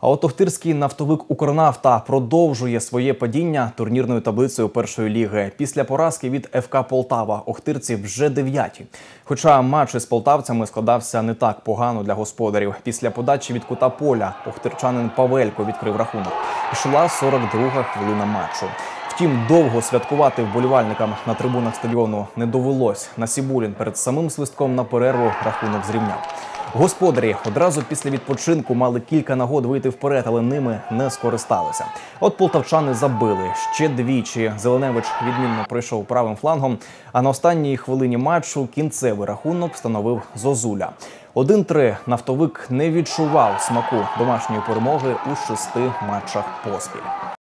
А от охтирський нафтовик «Укрнафта» продовжує своє падіння турнірною таблицею першої ліги. Після поразки від ФК «Полтава» охтирці вже 9-ті. Хоча матч із полтавцями складався не так погано для господарів. Після подачі від кута поля охтирчанин Павелько відкрив рахунок. Ішла 42-га хвилина матчу. Втім, довго святкувати вболівальникам на трибунах стадіону не довелось. Насібулін перед самим свистком на перерву рахунок зрівняв. Господарі одразу після відпочинку мали кілька нагод вийти вперед, але ними не скористалися. От полтавчани забили ще двічі. Зеленевич відмінно пройшов правим флангом, а на останній хвилині матчу кінцевий рахунок встановив Зозуля. 1-3 нафтовик не відчував смаку домашньої перемоги у 6 матчах поспіль.